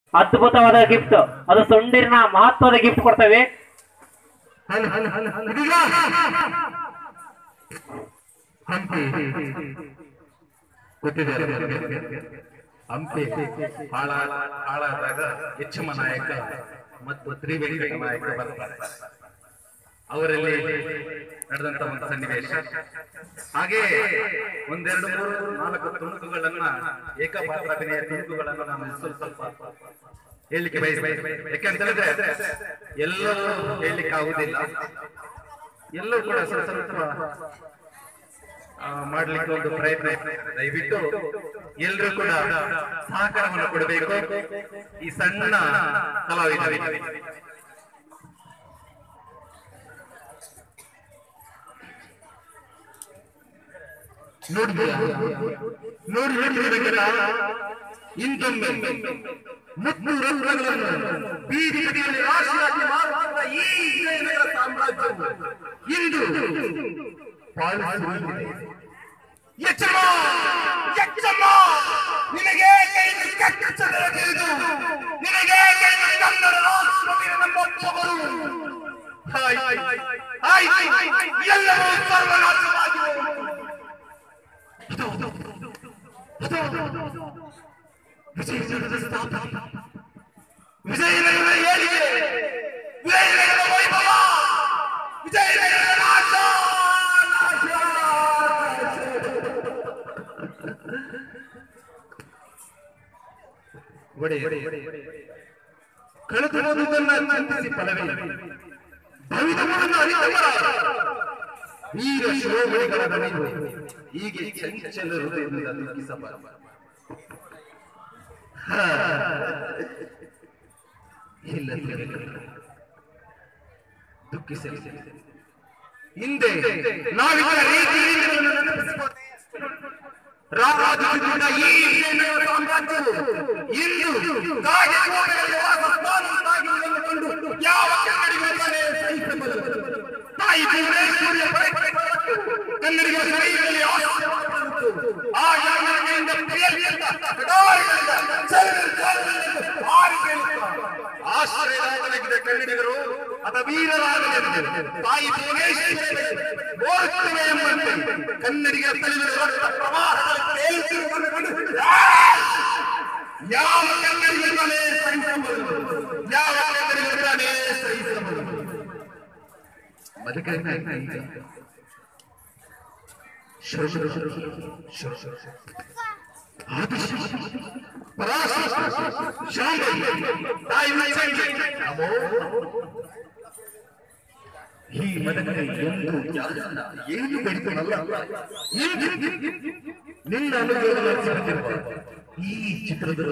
ಅದ್ಭುತವಾದ ಗಿಫ್ಟ್, ಅದು ಸೊಂಡಿರಿನ ಮಹತ್ವದ ಗಿಫ್ಟ್ ಕೊಡ್ತೇವೆ. ಹಂಪಿ ಹಾಳಾದಾಗ ಎಚ್ಚಮ ನಾಯಕ ಮತ್ತು ತ್ರಿವೇಂಕಟ ನಾಯಕ ಬರ್ತಾರೆ. ಅವರಲ್ಲಿ ನಡೆದಂತ ಒಂದು ಸನ್ನಿವೇಶ. ಹಾಗೆ ಒಂದೆರಡು ಮೂರು ನಾಲ್ಕು ತುಣುಕುಗಳನ್ನ, ಏಕಪಾತ್ರಾಭಿನಯ ತುಣುಕುಗಳನ್ನ ನಾನು ಸ್ವಲ್ಪ ಹೇಳಲಿಕ್ಕೆ ಬಯಸ್ತೇನೆ. ಯಾಕಂತ ಹೇಳಿದ್ರೆ ಎಲ್ಲರೂ ಹೇಳಲಿಕ್ಕೆ ಆಗುದಿಲ್ಲ, ಎಲ್ಲರೂ ಕೂಡ ಸ್ವಲ್ಪ ಮಾಡ್ಲಿಕ್ಕೆ ಒಂದು ಪ್ರಯತ್ನ. ದಯವಿಟ್ಟು ಎಲ್ಲರೂ ಕೂಡ ಸಹಕಾರವನ್ನು ಕೊಡಬೇಕು ಈ ಸಣ್ಣ ಕಲಾವಿದರಿಗೆ. ನೋಡಿ ಇಂದೊಮ್ಮೆ ಮುತ್ತು ರತ್ನಗಳನ್ನು ಬೀದಿ ಬದಿಯಲ್ಲಿ ರಾಶಿಯಾಗಿ ಮಾರುತ್ತಿದ್ದ ಈ ವಿಜಯನಗರ ಸಾಮ್ರಾಜ್ಯವು ಇಂದು ನಿನಗೆ ನಿನಗೆ ಕನ್ನಡ ರಾಷ್ಟ್ರವೀರ ನಮ್ಮೊಬ್ಬರು ಎಲ್ಲವೂ ಸರ್ವನಾಶವಾಗಿ ವಿಜಯನಗರದ ಸ್ಥಾಪನೆ, ವಿಜಯನಗರದ ಏಳಿಗೆ, ವಿಜಯನಗರದ ವೈಭವ, ವಿಜಯನಗರದ ನಾಶ. ಕಳೆದುವುದನ್ನು ಚಿಂತಿಸಿ ಫಲವೇ ಭವಿತವನ್ನು ಅರಿತವರ ವೀರ ಶಿರೋಮಣಿಗಳ ಗಣಿಗಳು ಹೀಗೆ ಚಂಚಲ ಹೃದಯದಿಂದ ದುಃಖಿಸಬಾರದು. ಇಲ್ಲ ದುಃಖಿಸಲಿ. ಹಿಂದೆ ನಾವಿಗಳ ರೀತಿಯನ್ನು ನೆನಪಿಸಿಕೊಂಡ ರಾಜಾಧಿರಾಜ ಈ ವಿಜಯನಗರ ಸಾಮ್ರಾಜ್ಯವು ಇಂದು ಕಾಗೆಗೋಡೆಗಳಿಗೆ ವಾಸಸ್ಥಾನವಾಗಿ ಎಂದುಕೊಂಡು ಯಾವ ಕನ್ನಡಿಗರೇ ಸಹಿಸಬಲ್ಲರು. ತಾಯಿ ಭುವನೇಶ್ವರಿಯ ಕನ್ನಡಿಗರ ಶರೀರದಲ್ಲಿ ಆ ಯಾವನಿಂದ ಪ್ರಿಯತೆಯಿಂದ ಆಶ್ರಯರಾಗಲಿದ್ದ ಕನ್ನಡಿಗರು ಅಥವಾ ವೀರರಾಗಲಿದ್ದ ತಾಯಿ ಭುವನೇಶ್ವರಿ ಓಡುತ್ತವೆ ಎಂಬಂತೆ ಕನ್ನಡಿಗರ ತಲೆಗಳು ಯಾವ ಕನ್ನಡಿಗರೇ ಸಹಿಸಬಹುದು, ಯಾವ ಕನ್ನಡಿಗರೇ ಸಹಿಸಬಹುದು. ಈ ಮದಕರಿ ಎಂದು ಏನು ಬೆಳೆದನಲ್ಲ, ನಿನ್ನ ಅನುಭವ ಈ ಚಿತ್ರದ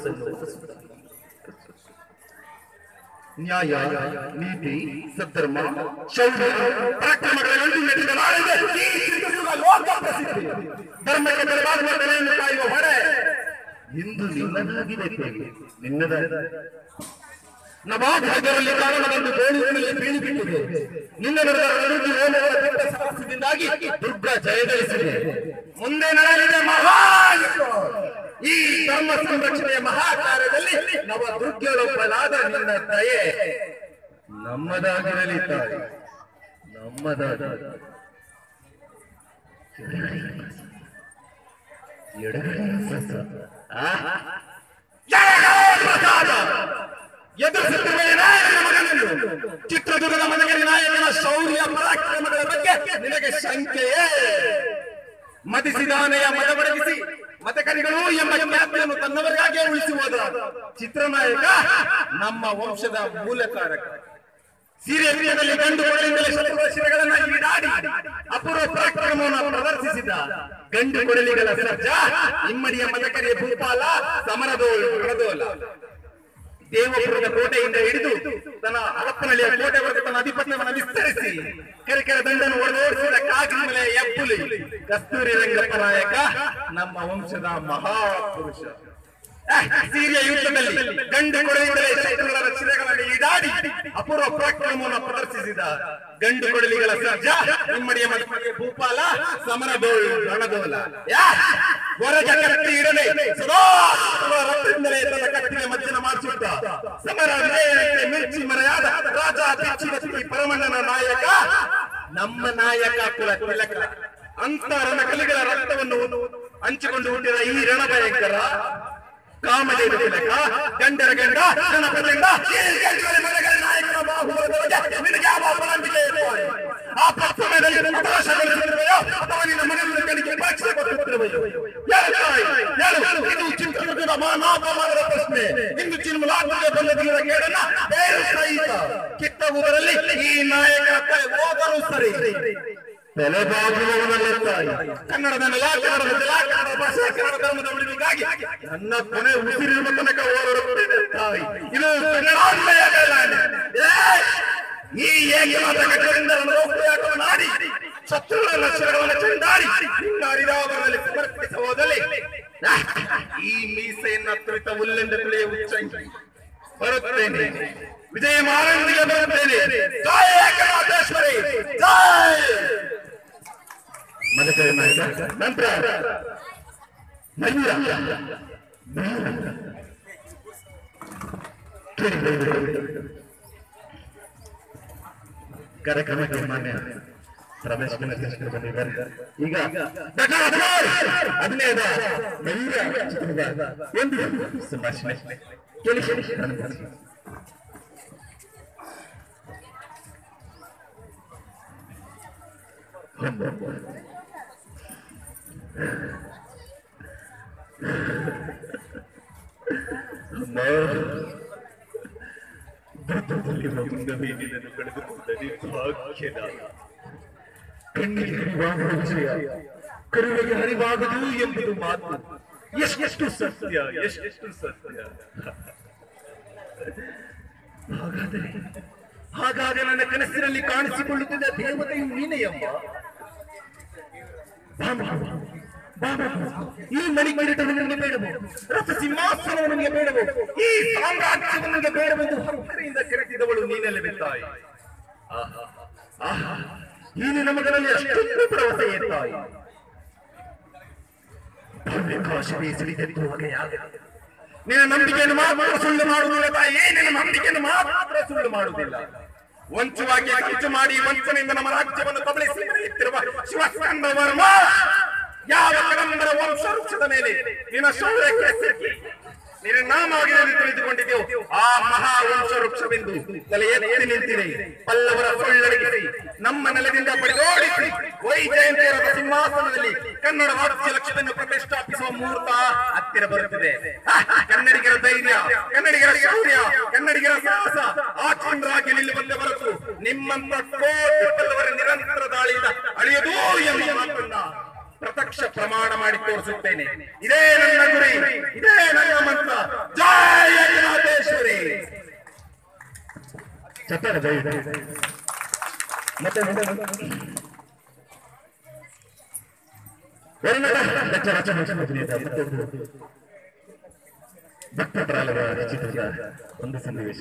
ನ್ಯಾಯ, ನೀತಿ, ಸದ್ಧರ್ಮ, ಶೌರ್ಯ, ಪರಾಕ್ರಮಗಳನ್ನು ನಡೆದ ಲೋಕ ಪ್ರಸಿದ್ಧಿ ಧರ್ಮಕ್ಕೆ ಬರಬಾರದೆಂದು ಕಾಯುವ ಹೊರೆ ಇಂದು ನಿನ್ನದಾಗಿದೆ. ನಿನ್ನದಾದ ನವಾಭಾಗ್ಯರಲ್ಲಿ ಕಾರಣವನ್ನು ಗೋಳಿನಲ್ಲಿ ಬೀಳಿಬಿಟ್ಟಿದೆ. ನಿನ್ನ ಸಾಹಸದಿಂದಾಗಿ ದುರ್ಗ ಜಯಗಳಿಸಿದೆ. ಮುಂದೆ ನಡೆಯಲಿದೆ ಮಹಾಯುದ್ಧ. ಈ ಧರ್ಮ ಸಂರಕ್ಷಣೆಯ ಮಹಾ ಕಾರ್ಯದಲ್ಲಿ ನವ ದುರ್ಗಗಳೊಬ್ಬಳಾದ ನಿನ್ನ ದಯೆ ನಮ್ಮದಾಗಿರಲಿ ತಾಯಿ, ನಮ್ಮದಾದ ಚಿತ್ರದುರ್ಗದ ಮದಕರಿ ನಾಯಕನ ಶೌರ್ಯ ಪರಾಕ್ರಮಗಳ ಬಗ್ಗೆ ನಿನಗೆ ಶಂಕೆಯೇ? ಮದಿಸಿದಾನೆಯ ಮದವಡಗಿಸಿ ಮದಕರಿಗಳು ಎಂಬ ಖ್ಯಾತಿಯನ್ನು ತನ್ನವರಿಗಾಗಿಯೇ ಉಳಿಸುವುದ ಚಿತ್ರನಾಯಕ ನಮ್ಮ ವಂಶದ ಮೂಲಕಾರಕ. ಸಿರಿಯದಲ್ಲಿ ಗಂಡು ಕೊಡಲಿಂದಲೇ ಶತ್ರುಗಳ ಶಿರಗಳನ್ನು ಈಡಾಡಿ ಅಪೂರ್ವ ಪರಾಕ್ರಮವನ್ನು ಪ್ರದರ್ಶಿಸಿದ ಗಂಡು ಕೊಡಲಿಗಳ ಸರ್ಜ ಇಮ್ಮಡಿಯ ಮದಕರಿಯ ಭೂಪಾಲ ಸಮರದೋಳು ರಣದೋಲ. ದೇವಪುರದ ಕೋಟೆಯಿಂದ ಹಿಡಿದು ತನ್ನ ಹರಪನಹಳ್ಳಿಯ ಕೋಟೆವರೆಗೆ ತನ್ನ ಅಧಿಪತ್ಯವನ್ನು ವಿಸ್ತರಿಸಿ ಕೆರೆಕೆರೆ ದಂಡನ್ನು ಒಡೆದೋಡಿಸಿದ ಕಾಗಿನೆಲೆಯ ಹೆಬ್ಬುಲಿ ಕಸ್ತೂರಿ ರಂಗಪ್ಪ ನಾಯಕ ನಮ್ಮ ವಂಶದ ಮಹಾಪುರುಷ. ಸಿರಿಯ ಯುದ್ಧದಲ್ಲಿ ಗಂಡು ಕೊಡಲಿಗಳೇ ಶತ್ರುಗಳ ಶಿರಗಳನ್ನು ಈಡಾಡಿ ಅಪೂರ್ವ ಪರಾಕ್ರಮವನ್ನು ಪ್ರದರ್ಶಿಸಿದ ಗಂಡು ಕೊಡಲಿಗಳ ಸರ್ಜ ಇಮ್ಮಡಿಯ ಮದಕರಿಯ ಭೂಪಾಲ ಸಮರದೋಳು ರಣದೋಲ. ಹೊರಗ ಕತ್ತಿ ಇಡದೆ ಸದಾ ರಕ್ತದಿಂದಲೇ ತನ್ನ ಕತ್ತಿಗೆ ಮಜ್ಜನ ಮಾಡಿಸುತ್ತ ಸಮರ ನೇರಕ್ಕೆ ಮಿರ್ಚಿ ಮರೆಯಾದ ರಾಜ ಬಿಚ್ಚಿಬತ್ತಿ ಪರಮಣ್ಣನ ನಾಯಕ ನಮ್ಮ ನಾಯಕ ಕುಲ ತಿಲಕ ಅಂತ ರಣಕಲಿಗಳ ರಕ್ತವನ್ನು ಹಂಚಿಕೊಂಡು ಹುಟ್ಟಿದ ಈ ರಣಭಯಂಕರ ಕಾಮದೇವ ತಿಲಕ ಗಂಡರ ಗಂಡ ರಣಪ್ರಚಂಡ ನಾಯಕನ ಬಾಹುಬಲದೊಳಗೆ ನಿನಗೆ ಯಾವ ಅಪನಂಬಿಕೆ ಇರುತ್ತದೆ? ಆ ಸಮಯದಲ್ಲಿ ಅವಕಾಶಗಳಿರುತ್ತವೆಯೋ ಅಥವಾ ನಿನ್ನ ಮನೆಯನ್ನು ಕಣಿಕೆ ಬಾಚಿಸಿ ಕೊಟ್ಟಿರುತ್ತವೆಯೋ? ಇದು ಚಿಂತನದ ಮಾನವಮಾನದ ಪ್ರಶ್ನೆ. ಇಂದು ಚಿನ್ಮಲಾತ್ಮಕ ಬಂದದಿಲ್ಲ ಕೇಳನ್ನ ಬೇರು ಸಹಿತ ಕಿತ್ತಗುವುದರಲ್ಲಿ ಈ ನಾಯಕ ಹೋದರೂ ಸರಿ ಕನ್ನಡದ ನೆಲ, ಕನ್ನಡದ ಜಲ, ಕನ್ನಡ ಭಾಷೆ, ಕನ್ನಡ ಧರ್ಮದ ಉಳಿವಿಗಾಗಿ ನನ್ನ ಕೊನೆ ಉಸಿರಿರುವ ತನಕ ಹೋರಾಡುತ್ತೇನೆ ತಾಯಿ. ಇದು ಕನ್ನಡಾನ್ಮಯ ಬೇಲಾನೆ. ಈ ಏಕವಾದ ಕಟ್ಟದಿಂದ ನಾಡಿ ಶತ್ರುಗಳ ಲಕ್ಷಣಗಳನ್ನು ಚೆಂಡಾಡಿ ಹರಿದಾವರದಲ್ಲಿ ಸಮರ್ಪಿಸ ಹೋದಲ್ಲಿ ಈ ಮೀಸೆಯನ್ನ ತುರಿತ ಹುಲ್ಲೆಂದು ತಿಳಿಯ ಉಚ್ಚಂಗಿ ಬರುತ್ತೇನೆ. ವಿಜಯ ಮಾನಂದಿಗೆ ಬರುತ್ತೇನೆ. ಜಯ ಏಕನಾಥೇಶ್ವರಿ ಜಯ. ಮನಕೈ ನಾಯಕ ನಂತರ ಕಾರ್ಯಕ್ರಮಕ್ಕೆ ಮಾನ್ಯ ರಮೇಶ್ ಕುಮಾರ್ ಬಂದಿದ್ದಾರೆ. ಈಗ ಅಭಿನಯದ ಚಿತ್ರದ ಒಂದು ಸಂಭಾಷಣೆ ಕೇಳಿ ಕಣ್ಣಿಗೆ ಹರಿವಾಗುವ ವಿಷಯ ಕರುವಿಗೆ ಹರಿವಾಗದು ಎಂಬುದು ಮಾತು. ಎಷ್ಟು ಸತ್ಯ, ಎಷ್ಟು ಸತ್ಯ. ಹಾಗಾದರೆ ನನ್ನ ಕನಸಿನಲ್ಲಿ ಕಾಣಿಸಿಕೊಳ್ಳುತ್ತಿದ್ದ ದೇವತೆಯು ನೀನೆಯಮ್ಮ. ಈ ಮಣಿಕಿರೀಟವು ನನಗೆ ಬೇಡವು, ರಥ ಸಿಂಹಾಸನವು ನನಗೆ ಬೇಡವು, ಈ ಸಾಮ್ರಾಜ್ಯವು ನನಗೆ ಬೇಡವೆಂದು ಹತ್ತಿರದಿಂದ ಕರೆತಿದ್ದವಳು ನೀನಲ್ಲವೇ ತಾಯಿ. ಈ ನಿನ್ನ ಮಗನಲ್ಲಿ ಅಷ್ಟೊಂದು ಭರವಸೆ ತಾಯಿ. ಭವ್ಯಕಾಶವೇ ಸಿಡಿದೆದ್ದುವಾಗ ನಿನ್ನ ನಂಬಿಕೆಯನ್ನು ಮಾತ್ರ ಸುಳ್ಳು ಮಾಡುವುದಿಲ್ಲ ತಾಯಿ. ನಿನ್ನ ನಂಬಿಕೆಯನ್ನು ಮಾತ್ರ ಸುಳ್ಳು ಮಾಡುವುದಿಲ್ಲ. ವಂಚವಾಗಿ ಕಿಚ್ಚು ಮಾಡಿ ವಂಚನೆಯಿಂದ ನಮ್ಮ ರಾಜ್ಯವನ್ನು ಕಬಳಿಸಿ ನಡೆಯುತ್ತಿರುವ ಶಿವಸ್ಕಂದ ವರ್ಮ ಯಾವ ಕಡಂಬರ ವಂಶ ವೃಕ್ಷದ ಮೇಲೆ ನಿನ್ನ ಶೌರ್ಯಕ್ಕೆ ಸಿಕ್ಕಿ ನಿನ್ನ ನಾಮಾಗಿ ತಿಳಿದುಕೊಂಡಿದ್ದೆವು. ಆ ಮಹಾವಂಶ ವೃಕ್ಷವೆಂದು ತಲೆ ಎತ್ತಿ ನಿಂತಿದೆ. ಪಲ್ಲವರ ಸೊಳ್ಳಡಿಗಿಸಿ ನಮ್ಮ ನೆಲದಿಂದ ಪಡೆದೋಡಿಸಿ ವೈಜಯಂತಿಯರ ಸಿಂಹಾಸನದಲ್ಲಿ ಕನ್ನಡ ರಾಜ್ಯ ಲಕ್ಷ್ಯವನ್ನು ಪ್ರತಿಷ್ಠಾಪಿಸುವ ಮುಹೂರ್ತ ಹತ್ತಿರ ಬರುತ್ತಿದೆ. ಕನ್ನಡಿಗರ ಧೈರ್ಯ, ಕನ್ನಡಿಗರ ಶೌರ್ಯ, ಕನ್ನಡಿಗರ ಸಾಹಸ ಆಚರಣರಾಗಿ ನಿಲ್ಲುವಂತೆ ಹೊರತು ನಿಮ್ಮಂತ ಕೋಟಿ ಪಲ್ಲವರ ನಿರಂತರ ದಾಳಿಯಿಂದ ಅಳಿಯದು ಎಂಬ ಮಾತನ್ನ ಪ್ರತ್ಯಕ್ಷ ಪ್ರಮಾಣ ಮಾಡಿ ತೋರಿಸುತ್ತೇನೆ. ಇದೇ ನನ್ನ ಗುರಿ, ಇದೇ ನನ್ನ ಮಂತ್ರ. ಜಯ ಏಕನಾಥೇಶ್ವರಿ. ಚಪ್ಪಾಳೆ ಜೈ. ಮತ್ತೆ ಭಕ್ತಪ್ರಾಲದ ಚಿತ್ರದ ಒಂದು ಸನ್ನಿವೇಶ.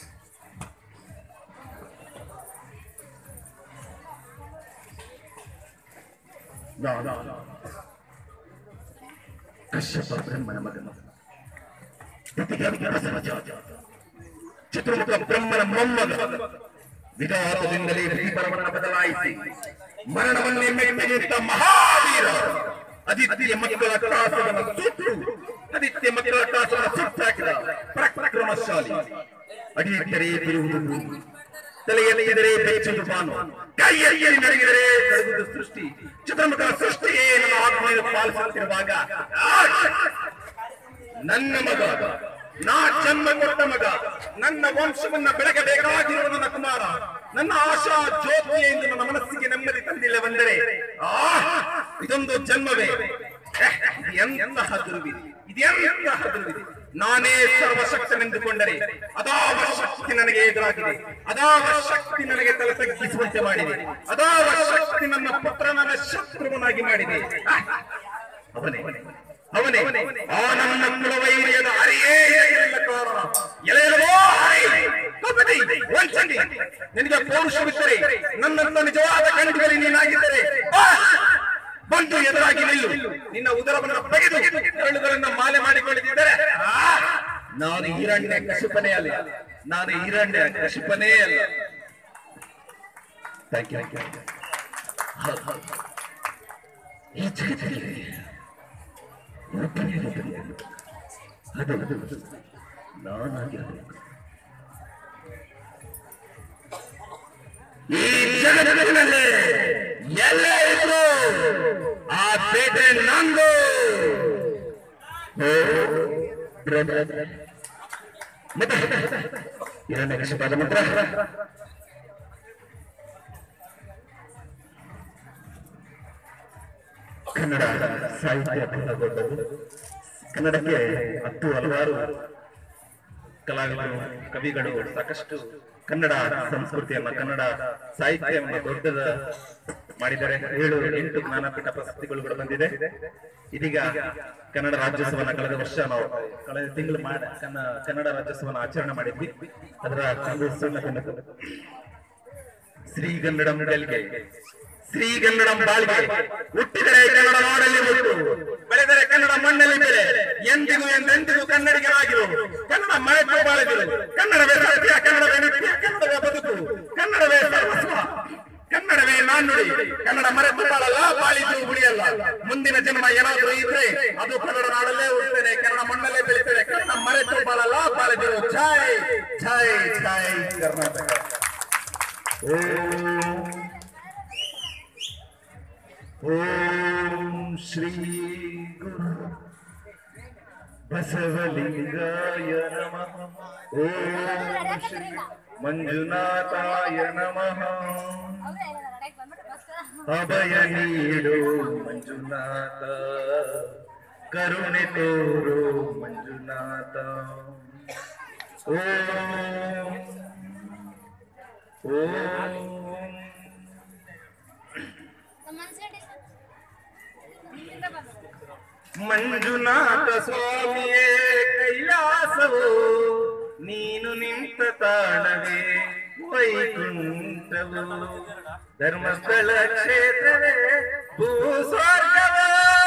ಕಶ್ಯಪ ಬ್ರಹ್ಮನ ಮಗನ ಚಿತ್ರಮುಖ ಬ್ರಹ್ಮನ ಮೊಮ್ಮಗ ವಿಧಾನದಿಂದಲೇ ಶ್ರೀಪರಮನ ಬದಲಾಯಿಸಿ ಮರಣವನ್ನೇ ಮೆಟ್ಟಿನಿಂತ ಮಹಾವೀರ ಆದಿತ್ಯ ಮಕ್ಕಳ ಕಾಸವನ್ನು ಸುಟ್ಟು ಆದಿತ್ಯ ಮಕ್ಕಳ ಕಾಸವನ್ನು ಸುಟ್ಟಾಕಿದ ಪರಾಕ್ರಮಶಾಲಿ. ಅಡಿಯಿಟ್ಟರೆ ತಿರುವುದು, ತಲೆಯಲ್ಲಿದ್ದರೆ ಬೆಚ್ಚುದು ಬಾನು, ಕೈಯಲ್ಲಿ ನಡೆಗಿದರೆ ನಡೆದುದು ಸೃಷ್ಟಿ. ಚಿತ್ರಮುಖ ಸೃಷ್ಟಿಯೇ ನನ್ನ ಆತ್ಮೀಯ ಪಾಲಿಸುತ್ತಿರುವಾಗ ನನ್ನ ಮಗ, ನಾ ಜನ್ಮ ಕೊಟ್ಟ ಮಗ, ನನ್ನ ವಂಶವನ್ನ ಬೆಳಗಬೇಕಾಗಿರುವ ನನ್ನ ಕುಮಾರ, ನನ್ನ ಆಶಾ ಜ್ಯೋತಿಯೇ ಎಂದು ನನ್ನ ಮನಸ್ಸಿಗೆ ನೆಮ್ಮದಿ ತಂದಿಲ್ಲವೆಂದರೆ ಇದೊಂದು ಜನ್ಮವೇ. ಎಂತಹ ದುರ್ವಿಧಿ, ಇದೆಂತಹ ದುರ್ವಿಧಿ. ನಾನೇ ಸರ್ವಶಕ್ತನೆಂದುಕೊಂಡರೆ ಅದಾವ ಶಕ್ತಿ ನನಗೆ ಎದುರಾಗಿದೆ, ಅದಾವ ಶಕ್ತಿ ನನಗೆ ತಲೆ ತಗ್ಗಿಸುವಂತೆ ಮಾಡಿದೆ, ಅದಾವ ಶಕ್ತಿ ನನ್ನ ಪುತ್ರನ ಶತ್ರುವನಾಗಿ ಮಾಡಿದೆ. ಅವನೇ ಅವನೇ ಆ ನನ್ನ ಕುಲವೈರ್ಯದ ಹರಿಯೇ ಕಾರಣ. ಎಲೆಯಲವೋ ಹರಿ ಕಪಟಿ ವಂಚನೆ, ನಿನಗೆ ಪೌರುಷವಿದ್ದರೆ, ನನ್ನಂತ ನಿಜವಾದ ಕಂಡುಗಲಿ ನೀನಾಗಿದ್ದರೆ ಬಂದು ಎದುರಾಗಿ ನಿಲ್ಲು. ನಿನ್ನ ಉದರವನ್ನು ಬಗೆದು ಕರುಳುಗಳನ್ನ ಮಾಲೆ ಮಾಡಿಕೊಂಡಿದ್ದರೆ ನಾನು ಹಿರಣ್ಯ ಕಶಿಪನೇ ಅಲ್ಲ, ನಾನು ಹಿರಣ್ಯ ಕಶಿಪನೇ ಅಲ್ಲ. Thank you. ಈ ಜಗತ್ತಿಗೆ ಅದು ನಾನಾಗಿರಬೇಕು. ಈ ಜಗತ್ತಿನಲ್ಲಿ ಎಲ್ಲ ಇದ್ರು ಆ ಪೇಟೆ ನಂದು. ಮತ್ತೆ ಹಿರಣ್ಯ ಕಶಿಪದ ಮಂತ್ರ ಕನ್ನಡ ಸಾಹಿತ್ಯ ದೊಡ್ಡದು. ಕನ್ನಡಕ್ಕೆ ಹಲವಾರು ಕಲಾವಿದರು, ಕವಿಗಳು ಸಾಕಷ್ಟು ಕನ್ನಡ ಸಂಸ್ಕೃತಿಯನ್ನ, ಕನ್ನಡ ಸಾಹಿತ್ಯವನ್ನು ದೊಡ್ಡದ ಮಾಡಿದ್ದಾರೆ. 7-8 ಜ್ಞಾನಪೀಠ ಪ್ರಶಸ್ತಿಗಳು ಕೂಡ ಬಂದಿದೆ. ಇದೀಗ ಕನ್ನಡ ರಾಜ್ಯೋತ್ಸವನ ಕಳೆದ ತಿಂಗಳು ಕನ್ನಡ ರಾಜ್ಯೋತ್ಸವನ ಆಚರಣೆ ಮಾಡಿದ್ವಿ. ಅದರ ಸಣ್ಣ ಶ್ರೀಗನ್ನಡಂ ಗೆಲ್ಗೆ, ಶ್ರೀಗನ್ನಡಂ ಬಾಳ್ಗೆ. ಹುಟ್ಟಿದರೆ ಕನ್ನಡ ನಾಡಲ್ಲಿ ಹುಟ್ಟು, ಬೆಳೆದರೆ ಕನ್ನಡ ಮಣ್ಣಲ್ಲಿ ಬೆಳೆ. ಎಂದಿಗೂ ಎಂದೆಂದಿಗೂ ಕನ್ನಡಿಗರಾಗಿರು, ಕನ್ನಡ ಮರೆತು ಬಾಳಿದರು. ಕನ್ನಡವೇ ಸತ್ಯ, ಕನ್ನಡವೇ ನಿತ್ಯ, ಕನ್ನಡವೇ ಬದುಕು, ಕನ್ನಡವೇ ಸರ್ವಸ್ವ, ಕನ್ನಡವೇ ನಾಣ್ಣುಡಿ. ಕನ್ನಡ ಮರೆತು ಬಾಳಲ್ಲ, ಬಾಳಿದ್ರು ಉಳಿಯಲ್ಲ. ಮುಂದಿನ ಜನ್ಮ ಏನಾದ್ರೂ ಇದ್ರೆ ಅದು ಕನ್ನಡ ನಾಡಲ್ಲೇ ಉಳಿತೇನೆ, ಕನ್ನಡ ಮಣ್ಣಲ್ಲೇ ಬೆಳಿತೇನೆ. ಕನ್ನಡ ಮರೆತು ಬಾಳಲ್ಲ, ಬಾಳಿದ್ರು. ಜೈ ಜೈ ಜೈ ಕರ್ನಾಟಕ. ಓಂ ಶ್ರೀ ಗುರು ಬಸವಲಿಂಗಾಯ ನಮಃ. ಓಂ ಶ್ರೀ ಮಂಜುನಾಥಾಯ ನಮಃ. ಅಭಯ ನೀಡು ಮಂಜುನಾಥ, ಕರುಣೆ ತೋರು ಮಂಜುನಾಥ. ಓಂ ಓಂ ಮಂಜುನಾಥ ಸ್ವಾಮಿಯೇ ಕೈಲಾಸವೋ, ನೀನು ನಿಂತ ತಾಣವೇ ವೈಕುಂಠವು. ಧರ್ಮಸ್ಥಳ ಕ್ಷೇತ್ರವೇ ಭೂಸ್ವರ್ಗವೋ.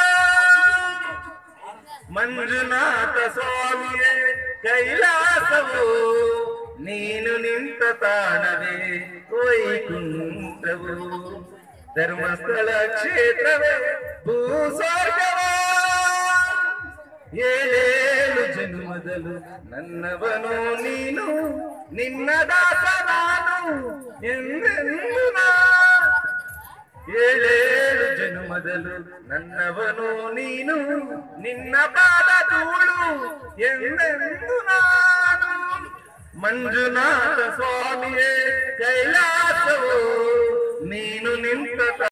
ಮಂಜುನಾಥ ಸ್ವಾಮಿಯೇ ಕೈಲಾಸವೋ, ನೀನು ನಿಂತ ತಾಣವೇ ವೈಕುಂಠವು. ಧರ್ಮಸ್ಥಳ ಕ್ಷೇತ್ರವೇ ಭೂಸ್ವರ್ಗವೋ. 7 ಜನ್ಮದಲು ನನ್ನವನು ನೀನು, ನಿನ್ನ ದಾಸ ನಾನು ಎಂದೆಂದು ನಾ. 7 ಜನ್ಮದಲು ನನ್ನವನು ನೀನು, ನಿನ್ನ ಪಾದ ಧೂಳು ಎಂದೆಂದು ನಾನು. ಮಂಜುನಾಥ ಸ್ವಾಮಿಯೇ ಕೈಲಾಸವೋ, ನೀನು ನಿಂತ